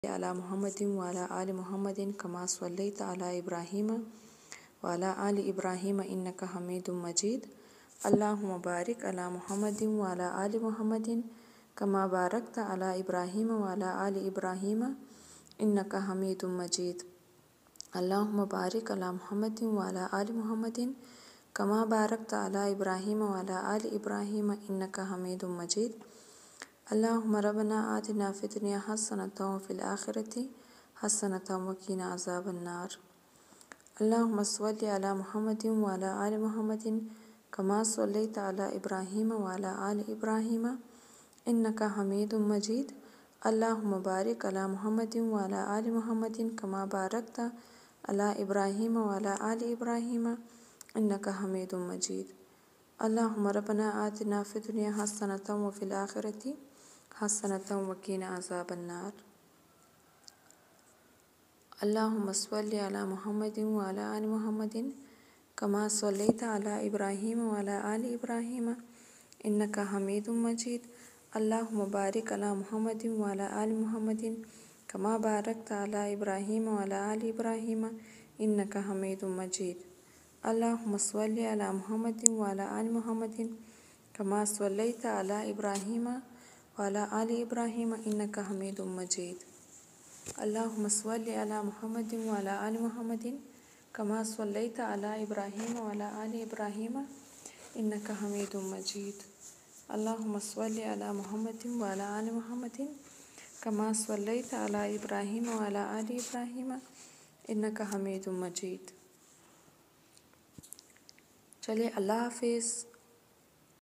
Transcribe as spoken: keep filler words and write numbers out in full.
अला मुहम्मदिन व अला आलि मुहम्मदिन कमा सल्लैता अला इब्राहीम व अला आलि इब्राहीम इन्नका हमीदुम मजीद। अल्लाहुम्मा बारिक अला मुहम्मदिन व अला आलि मुहम्मदिन कमा बारकता अला इब्राहीम व अला आलि इब्राहीम इन्नका हमीदुम मजीद। अल्लाहुम्मा बारिक अला मुहम्मदिन व अला आलि मुहम्मदिन कमा बारकता अला इब्राहीम व अला आलि इब्राहीम इन्नका हमीदुम मजीद। अल्लाहुम्मा रब्बना आतिना फिद दुनिया हसनतन व फिल आखिरति हसनतन व क़िना अज़ाबन्नार। अल्लाहुम्मा सल्लि अला मुहम्मदिन व अला आलि मुहम्मदिन कमा सल्लैता अला इब्राहीम व अला आलि इब्राहीम इन्नका हमीदुम मजीद। अल्लाहुम्मा बारिक अला मुहम्मदिन व अला आलि मुहम्मदिन कमा बारकता अला इब्राहीम व अला आलि इब्राहीम इन्नका हमीदुम मजीद। अल्लाहुम्मा रब्बना आतिना फिद दुनिया हसनतन व फिल आखिरति हसनतन व क़िना अज़ाबन्नार। अल्लाहुम्मा सल्लि अला मुहम्मदिन व अला आलि मुहम्मदिन कमा सल्लैता अला इब्राहीम व अला आलि इब्राहीम इन्नका हमीदुम मजीद। अल्लाहुम्मा बारिक अला मुहम्मदिन व अला आलि मुहम्मदिन कमा बारकता अला इब्राहीम व अला आलि इब्राहीम इन्नका हमीदुम मजीद। अल्लाहुम्मा सल्लि अला मुहम्मदिन व अला आलि मुहम्मदिन कमा सल्लैता अला इब्राहीम व अला आलि इब्राहीम इन्नका हमीदुम मजीद। अल्लाहुम्मा सल्लि अला मुहम्मदिन व अला आलि मुहम्मदिन कमा सल्लैता अला इब्राहीम व अला आलि इब्राहीम इन्नका हमीदुम मजीद। अल्लाहुम्मा सल्लि अला मुहम्मदिन व अला आलि मुहम्मदिन कमा सल्लैता अला इब्राहीम व अला आलि इब्राहीम इन्नका हमीदुम मजीद। चलिए, अल्लाह हाफिज़।